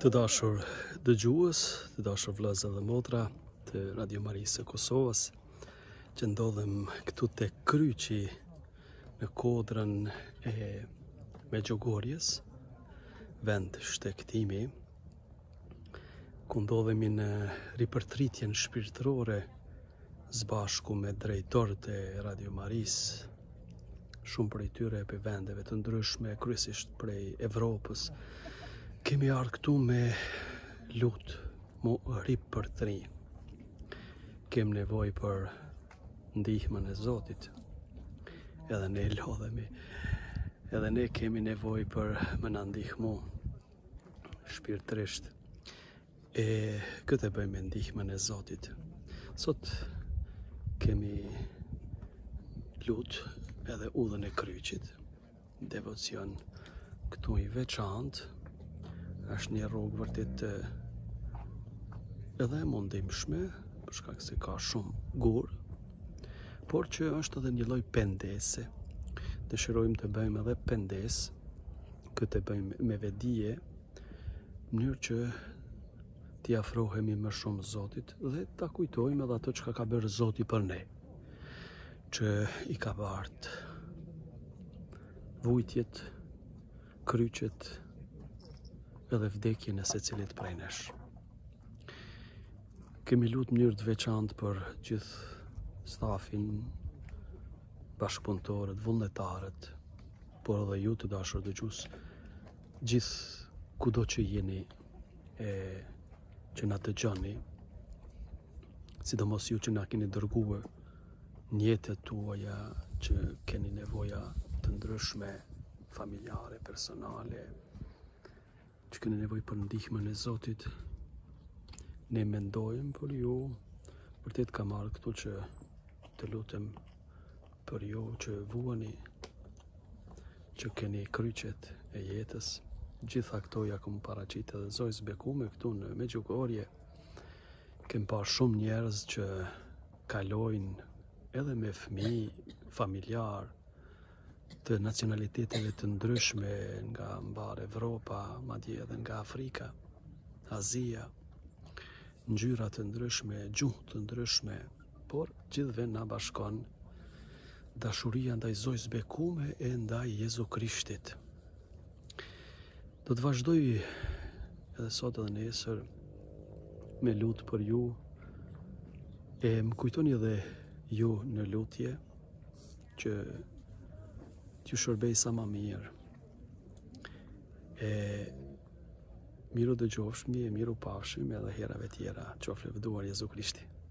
Të dashur dëgjues, të dashur vëllezër dhe motra të Radio Marisë së Kosovës, që ndodhem këtu te Kryqi në Kodrën e Medjugorjes, vend shtektimi, ku ndodhemi në ripërtritjen shpirtërore së bashku me drejtorët e Radio Marisë, shumë prej tyre për vendeve të ndryshme, kryesisht prej Evropës. Kemi ardhur këtu me lutë, mu ripërtri. Kem nevojë për ndihmën e Zotit. Edhe ne lodhemi. Edhe ne kemi nevojë për më na ndihmu shpirtërisht. E këtë e bëjmë me ndihmën e Zotit. Sot kemi lutë edhe udhën e kryqit, devocion këtu i veçantë. Është një rrugë vërtet edhe e mundimshme, për shkak se ka shumë gur, por që është edhe një lloj pendese. Dëshirojmë të bëjmë edhe pendes, këtë e bëjmë me vedije, në mënyrë që t'i afrohemi më shumë Zotit dhe ta kujtojmë edhe ato që ka bërë Zoti për ne, që i ka bartë vujtjet, kryqet, edhe vdekjen e secilit prej nesh. Kemi lutë në mënyrë të veçantë për gjithë stafin, bashkëpunëtorët, vullnetarët, por edhe ju të dashur dëgjues, gjithë kudo që jeni që na dëgjoni, sidomos ju që na keni dërguar njëtet tuaja që keni nevoja të ndryshme, familjare, personale, që keni nevojë për ndihmën e Zotit. Ne mendojmë për ju, vërtet kam ardhur këtu që të lutem për ju që vuani, që keni kryqet e jetës. Gjitha këto ja kam paraqitur edhe Zojës bekume këtu në Medjugorje. Kem pa shumë njerëz që kalojnë edhe me fëmijë, familjar, të nacionaliteteve të ndryshme nga mbar Evropa, madje edhe nga Afrika, Azia, ngjyra të ndryshme, gjuhë të ndryshme, por gjithve na bashkon dashuria ndaj Zojës bekume e ndaj Jezu Krishtit. Do të vazhdoj edhe sot edhe nesër me lutë për ju, e më kujtoni edhe ju në lutje që t'ju shërbej sa ma mirë. E miru dëgjofshmi, e miru pafshim edhe herave tjera, qoftë lëvduar Jezu Krishti.